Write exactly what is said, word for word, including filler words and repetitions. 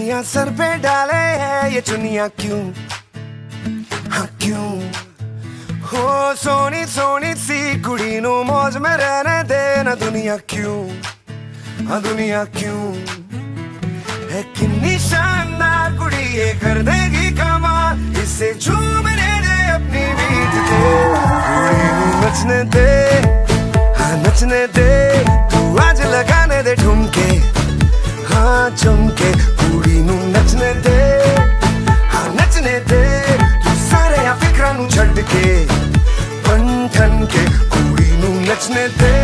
दुनिया सर पे डाले है ये चुनिया क्यों, हाँ क्यों। हो सोनी सोनी सी कुड़ी नु मौज में रहने देना दुनिया क्यों, हाँ दुनिया क्यों। है कितनी शानदार कुड़ी ये कर देगी कमाल, इससे झूमने दे अपनी बीट दे। कुड़ी नु नचने दे, हाँ नचने दे, तू आज लगाने दे ठुमके, हाँ झुमके। कुड़ी नु नचने दे, हाँ नचने दे, तू सारे या फिक्रां नु छड्ड के बन ठन के। कुड़ी नु नचने दे।